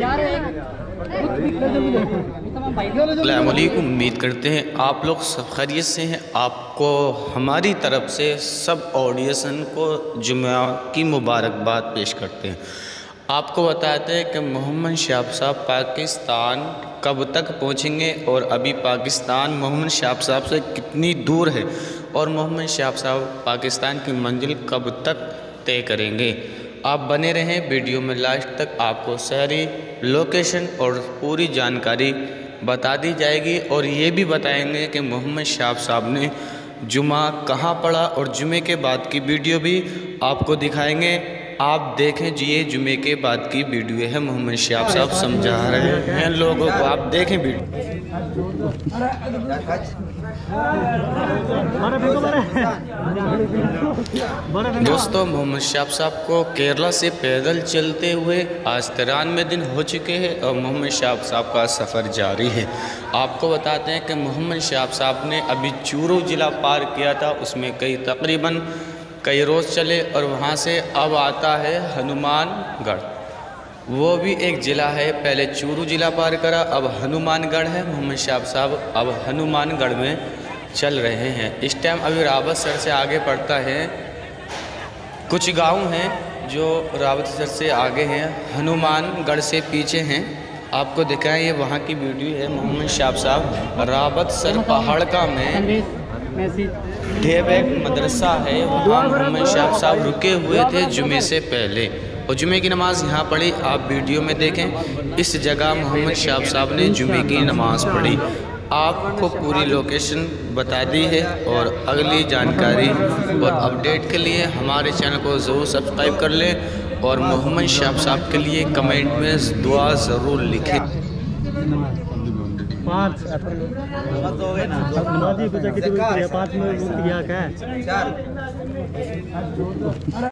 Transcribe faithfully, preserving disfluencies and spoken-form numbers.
अस्सलाम वालेकुम। उम्मीद करते हैं आप लोग सब खैरियत से हैं। आपको हमारी तरफ से सब ऑडियंस को जुम्मा की मुबारकबाद पेश करते हैं। आपको बताते हैं कि मोहम्मद शाब साहब पाकिस्तान कब तक पहुंचेंगे और अभी पाकिस्तान मोहम्मद शाब साहब से कितनी दूर है और मोहम्मद शाब साहब पाकिस्तान की मंजिल कब तक तय करेंगे। आप बने रहें वीडियो में लास्ट तक, आपको सारी लोकेशन और पूरी जानकारी बता दी जाएगी और ये भी बताएंगे कि मोहम्मद शाब साहब ने जुमा कहाँ पढ़ा और जुमे के बाद की वीडियो भी आपको दिखाएंगे। आप देखें जी, ये जुमे के बाद की वीडियो है। मोहम्मद शाब साहब समझा रहे हैं लोगों को, आप देखें वीडियो। दोस्तों, मोहम्मद शाब साहब को केरला से पैदल चलते हुए आज तिरानवे दिन हो चुके हैं और मोहम्मद शाब साहब का सफ़र जारी है। आपको बताते हैं कि मोहम्मद शाब साहब ने अभी चूरू ज़िला पार किया था, उसमें कई तकरीबन कई रोज़ चले और वहाँ से अब आता है हनुमानगढ़। वो भी एक ज़िला है, पहले चूरू ज़िला पार करा, अब हनुमानगढ़ है। मोहम्मद शाब साहब अब हनुमानगढ़ में चल रहे हैं। इस टाइम अभी रावतसर से आगे पड़ता है, कुछ गांव हैं जो रावतसर से आगे हैं, हनुमानगढ़ से पीछे हैं। आपको दिखाएं, ये वहाँ की वीडियो है। मोहम्मद शाब साहब रावतसर पहाड़ का में ढेब एक मदरसा है, वहाँ मोहम्मद शाब साहब रुके हुए थे जुमे से पहले और जुमे की नमाज़ यहाँ पढ़ी। आप वीडियो में देखें, इस जगह मोहम्मद शाब साहब ने जुमे की नमाज़ पढ़ी। आपको पूरी लोकेशन बता दी है और अगली जानकारी और अपडेट के लिए हमारे चैनल को ज़रूर सब्सक्राइब कर लें और मोहम्मद शाब साहब के लिए कमेंट में दुआ ज़रूर लिखें। पाँच हो गए ना, पाँच में